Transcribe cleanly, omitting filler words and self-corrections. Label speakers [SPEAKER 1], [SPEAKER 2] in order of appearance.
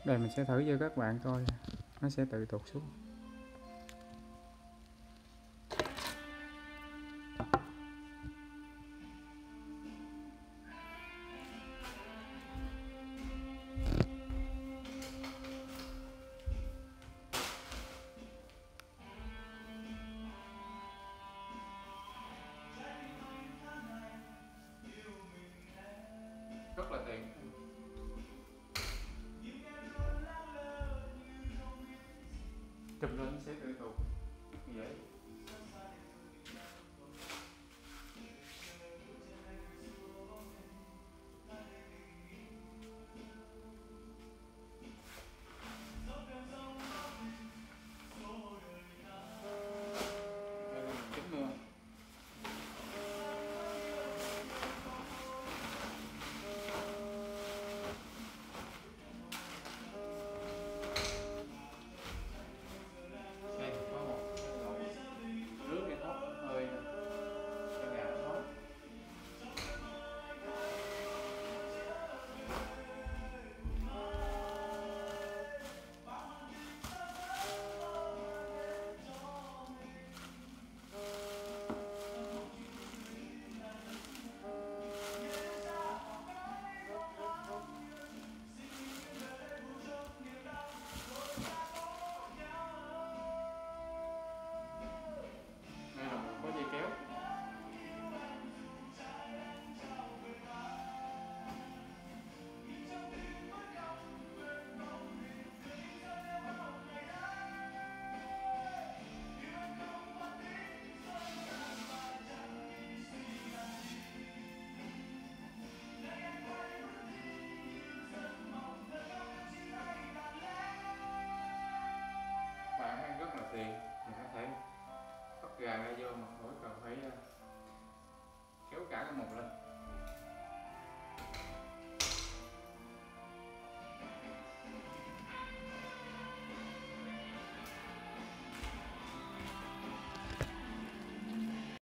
[SPEAKER 1] Đây mình sẽ thử cho các bạn coi, nó sẽ tự tụt xuống. Rất là tiện. Chụp lên sẽ tự tụt dễ. Đây là mình kính mưa. Đây có một cái lỗ nước để thoát hơi cho gà thoát. Đây là một có dây kéo. Bạn ăn rất là tiện, mình có thể bắt gà ra vô mà khỏi cần phải kéo cả cái một lên.